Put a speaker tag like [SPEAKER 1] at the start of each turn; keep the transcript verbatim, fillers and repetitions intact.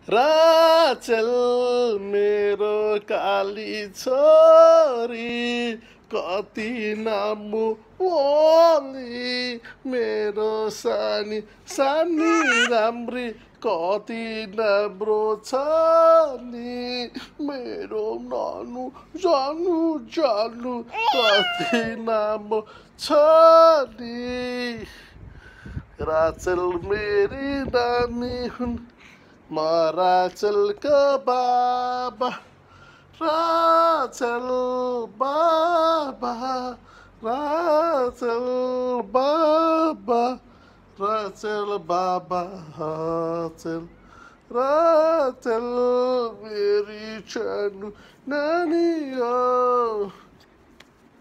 [SPEAKER 1] Rachel मेरो काली छोरी कति नामु ओली मेरो सानी सानी राम्री कति राम्रो छ नि मेरो नानु जानु जानु कति नामो छ नि राचेल मेरी नानी हुन् म राचेलको बाबा राचेल बाबा राचेल बाबा राचेल बाबा राचेल राचेल मेरी सानो नानी हो